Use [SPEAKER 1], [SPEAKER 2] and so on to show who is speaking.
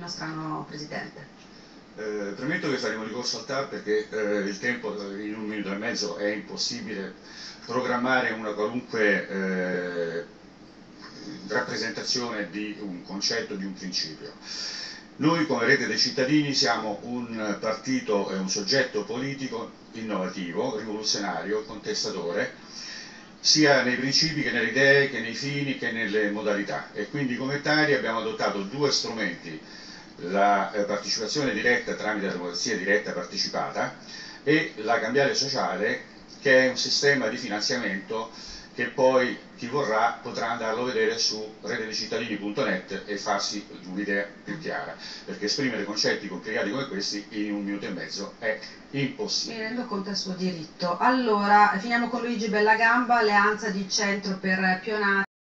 [SPEAKER 1] nostro anno Presidente.
[SPEAKER 2] Premetto che faremo ricorso al TAR perché il tempo in 1 minuto e mezzo è impossibile programmare una qualunque rappresentazione di un concetto, di un principio. Noi come Rete dei Cittadini siamo un partito e un soggetto politico innovativo, rivoluzionario, contestatore, sia nei principi che nelle idee, che nei fini, che nelle modalità, e quindi come tali abbiamo adottato 2 strumenti: la partecipazione diretta tramite la democrazia diretta partecipata e la cambiale sociale, che è un sistema di finanziamento che poi chi vorrà potrà andarlo a vedere su retedecittadini.net e farsi un'idea più chiara, perché esprimere concetti complicati come questi in 1 minuto e mezzo è impossibile.
[SPEAKER 1] Mi rendo conto del suo diritto. Allora, finiamo con Luigi Bellagamba, Alleanza di Centro per Pionati.